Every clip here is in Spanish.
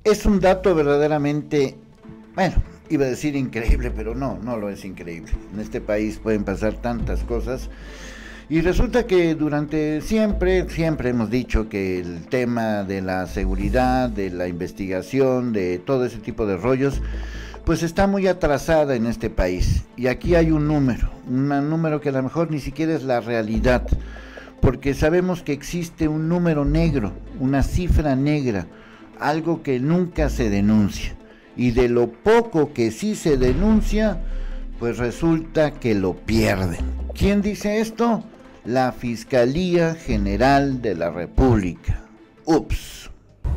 es un dato verdaderamente, bueno, iba a decir increíble, pero no lo es increíble. En este país pueden pasar tantas cosas. Y resulta que durante siempre hemos dicho que el tema de la seguridad, de la investigación, de todo ese tipo de rollos, pues está muy atrasada en este país. Y aquí hay un número que a lo mejor ni siquiera es la realidad, porque sabemos que existe un número negro, una cifra negra, algo que nunca se denuncia. Y de lo poco que sí se denuncia, pues resulta que lo pierden. ¿Quién dice esto? La Fiscalía General de la República. Ups.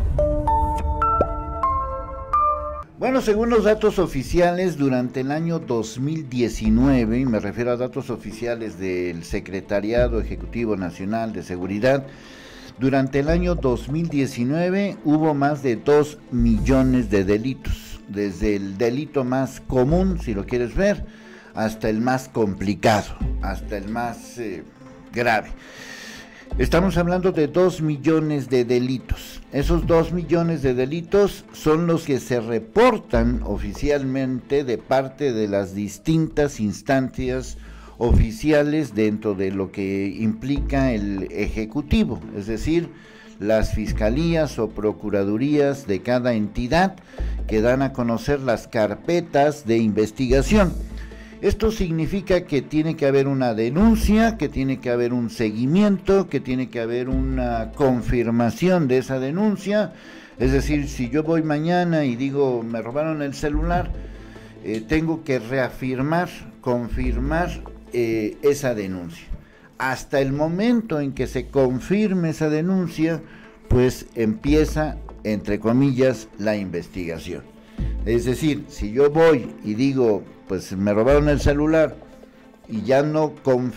Bueno, según los datos oficiales, durante el año 2019, y me refiero a datos oficiales del Secretariado Ejecutivo Nacional de Seguridad, durante el año 2019 hubo más de 2 millones de delitos, desde el delito más común, si lo quieres ver, hasta el más complicado, hasta el más grave. Estamos hablando de 2 millones de delitos. Esos 2 millones de delitos son los que se reportan oficialmente de parte de las distintas instancias oficiales dentro de lo que implica el Ejecutivo, es decir, las fiscalías o procuradurías de cada entidad que dan a conocer las carpetas de investigación. Esto significa que tiene que haber una denuncia, que tiene que haber un seguimiento, que tiene que haber una confirmación de esa denuncia. Es decir, si yo voy mañana y digo me robaron el celular, tengo que reafirmar, confirmar esa denuncia. Hasta el momento en que se confirme esa denuncia, pues empieza, entre comillas, la investigación. Es decir, si yo voy y digo, pues me robaron el celular y ya no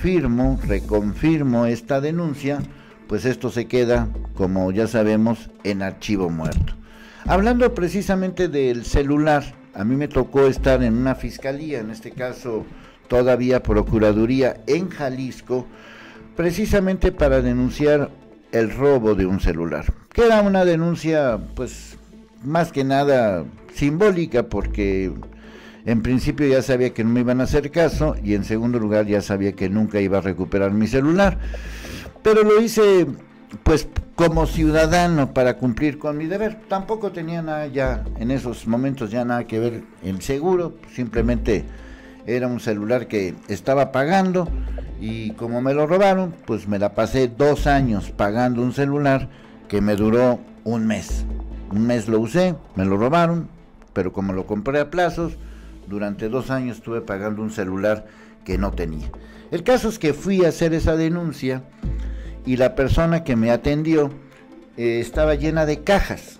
reconfirmo esta denuncia, pues esto se queda, como ya sabemos, en archivo muerto. Hablando precisamente del celular, a mí me tocó estar en una fiscalía, en este caso todavía procuraduría en Jalisco, precisamente para denunciar el robo de un celular, que era una denuncia, pues, más que nada simbólica, porque en principio ya sabía que no me iban a hacer caso, y en segundo lugar ya sabía que nunca iba a recuperar mi celular, pero lo hice pues como ciudadano para cumplir con mi deber. Tampoco tenía nada ya, en esos momentos ya nada que ver el seguro, simplemente era un celular que estaba pagando, y como me lo robaron, pues me la pasé 2 años pagando un celular que me duró un mes. Un mes lo usé, me lo robaron, pero como lo compré a plazos, durante 2 años estuve pagando un celular que no tenía. El caso es que fui a hacer esa denuncia y la persona que me atendió estaba llena de cajas,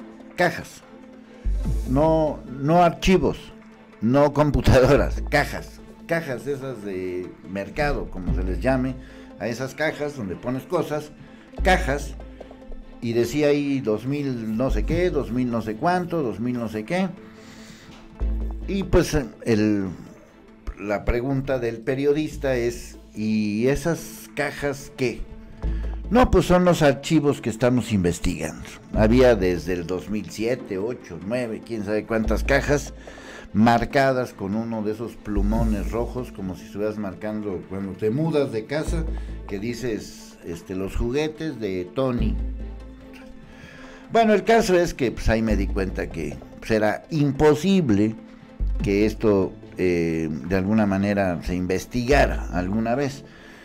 no archivos, no computadoras, cajas esas de mercado, como se les llame, a esas cajas donde pones cosas, cajas, y decía ahí 2000 no sé qué, 2000 no sé cuánto, 2000 no sé qué, y pues la pregunta del periodista es, ¿y esas cajas qué? No, pues son los archivos que estamos investigando. Había desde el 2007, 8, 9, quién sabe cuántas cajas, marcadas con uno de esos plumones rojos, como si estuvieras marcando cuando te mudas de casa, que dices los juguetes de Tony. Bueno, el caso es que pues ahí me di cuenta que pues, era imposible que esto de alguna manera se investigara alguna vez.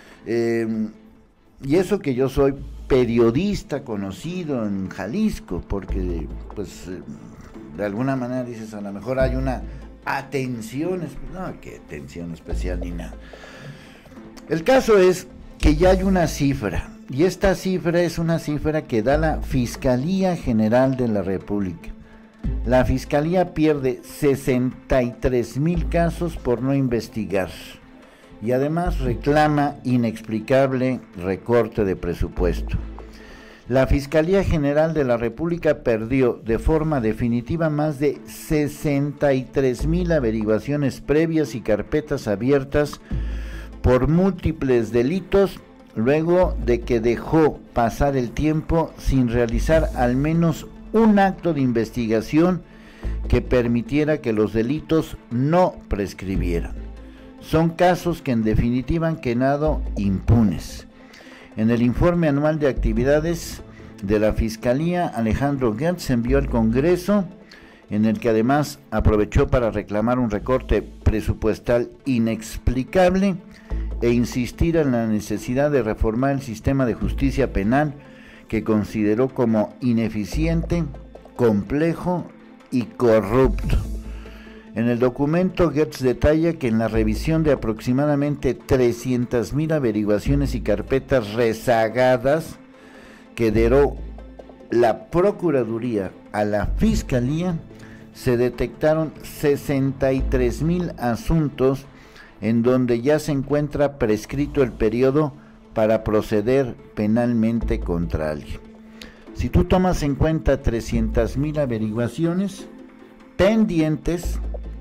Y eso que yo soy periodista conocido en Jalisco, porque pues de alguna manera dices, a lo mejor hay una atención, no, que atención especial ni nada. El caso es que ya hay una cifra, y esta cifra es una cifra que da la Fiscalía General de la República. La Fiscalía pierde 63,000 casos por no investigar, y además reclama inexplicable recorte de presupuesto. La Fiscalía General de la República perdió de forma definitiva más de 63,000 averiguaciones previas y carpetas abiertas por múltiples delitos, luego de que dejó pasar el tiempo sin realizar al menos un acto de investigación que permitiera que los delitos no prescribieran. Son casos que en definitiva han quedado impunes. En el informe anual de actividades de la Fiscalía, Alejandro Gertz envió al Congreso, en el que además aprovechó para reclamar un recorte presupuestal inexplicable e insistir en la necesidad de reformar el sistema de justicia penal, que consideró como ineficiente, complejo y corrupto. En el documento, Gertz detalla que en la revisión de aproximadamente 300,000 averiguaciones y carpetas rezagadas que derogó la Procuraduría a la Fiscalía, se detectaron 63,000 asuntos en donde ya se encuentra prescrito el periodo para proceder penalmente contra alguien. Si tú tomas en cuenta 300,000 averiguaciones pendientes,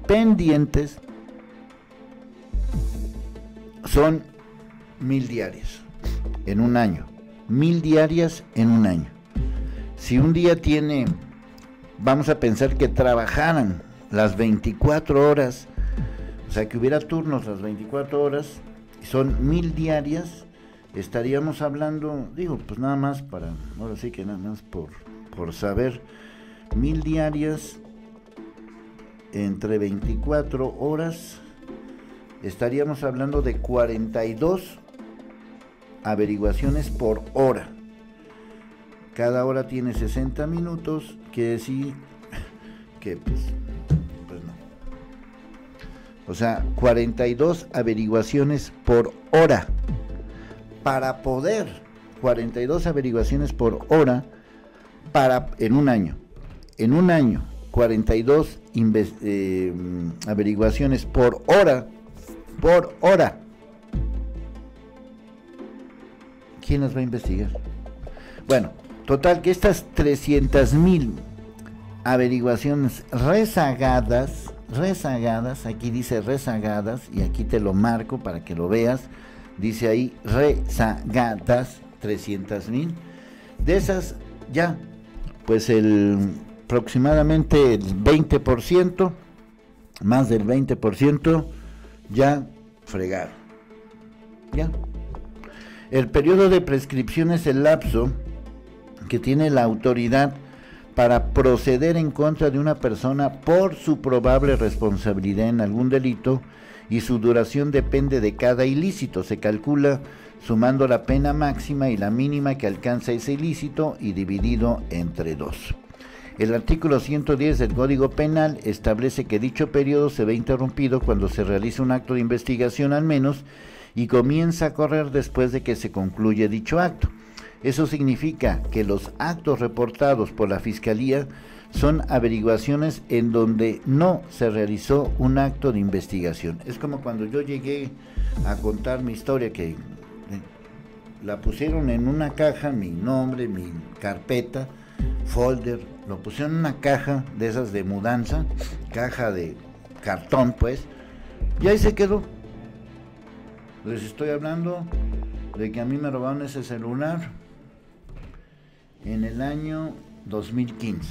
son 1,000 diarias en un año. 1,000 diarias en un año. Si un día tiene, vamos a pensar que trabajaran las 24 horas, o sea que hubiera turnos las 24 horas, y son 1,000 diarias, estaríamos hablando, digo, pues nada más para, ahora sí que nada más por saber, 1,000 diarias entre 24 horas, estaríamos hablando de 42 averiguaciones por hora. Cada hora tiene 60 minutos, quiere decir que pues no. O sea, 42 averiguaciones por hora. Para poder, 42 averiguaciones por hora en un año. En un año, 42 averiguaciones por hora. Por hora. ¿Quién las va a investigar? Bueno, total que estas 300,000 averiguaciones rezagadas, aquí dice rezagadas, y aquí te lo marco para que lo veas, dice ahí rezagadas, 300,000, de esas ya, pues aproximadamente el 20%, más del 20%, ya fregaron, ya. El periodo de prescripción es el lapso que tiene la autoridad para proceder en contra de una persona por su probable responsabilidad en algún delito, y su duración depende de cada ilícito. Se calcula sumando la pena máxima y la mínima que alcanza ese ilícito y dividido entre 2. El artículo 110 del Código Penal establece que dicho periodo se ve interrumpido cuando se realiza un acto de investigación al menos y comienza a correr después de que se concluye dicho acto. Eso significa que los actos reportados por la Fiscalía son averiguaciones en donde no se realizó un acto de investigación. Es como cuando yo llegué a contar mi historia, que la pusieron en una caja, mi nombre, mi carpeta, folder, lo pusieron en una caja de esas de mudanza, caja de cartón pues, y ahí se quedó. Les estoy hablando de que a mí me robaron ese celular en el año 2015.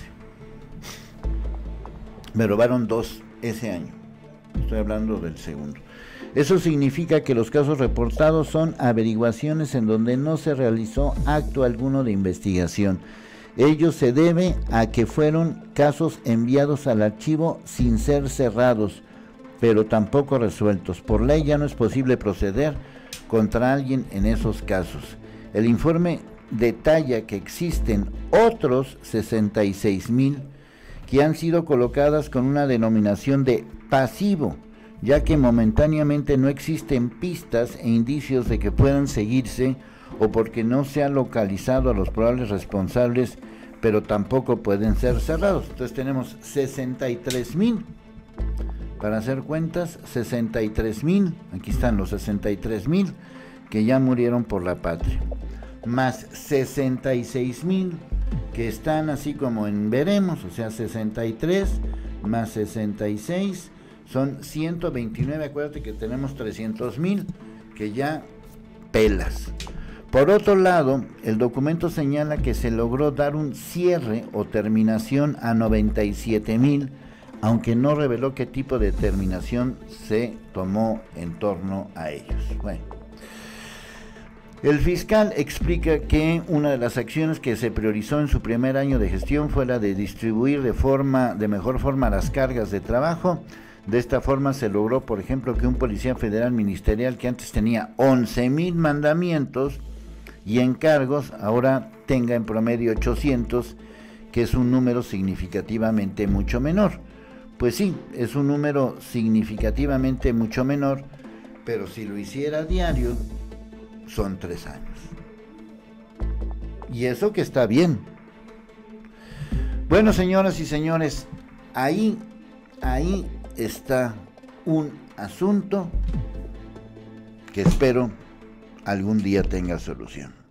Me robaron 2 ese año. Estoy hablando del segundo. Eso significa que los casos reportados son averiguaciones en donde no se realizó acto alguno de investigación. Ello se debe a que fueron casos enviados al archivo sin ser cerrados, pero tampoco resueltos. Por ley ya no es posible proceder contra alguien en esos casos. El informe detalla que existen otros 66,000 que han sido colocadas con una denominación de pasivo, ya que momentáneamente no existen pistas e indicios de que puedan seguirse, o porque no se ha localizado a los probables responsables, pero tampoco pueden ser cerrados. Entonces tenemos 63,000, para hacer cuentas, 63,000, aquí están los 63,000 que ya murieron por la patria, más 66,000 que están así como en veremos, o sea 63 más 66 son 129, acuérdate que tenemos 300,000 que ya pelas. Por otro lado, el documento señala que se logró dar un cierre o terminación a 97,000, aunque no reveló qué tipo de terminación se tomó en torno a ellos. Bueno, el fiscal explica que una de las acciones que se priorizó en su primer año de gestión fue la de distribuir de mejor forma las cargas de trabajo. De esta forma se logró, por ejemplo, que un policía federal ministerial que antes tenía 11,000 mandamientos y encargos, ahora tenga en promedio 800, que es un número significativamente mucho menor. Pues sí, es un número significativamente mucho menor, pero si lo hiciera a diario, son 3 años. Y eso que está bien. Bueno, señoras y señores, ahí está un asunto que espero algún día tenga solución.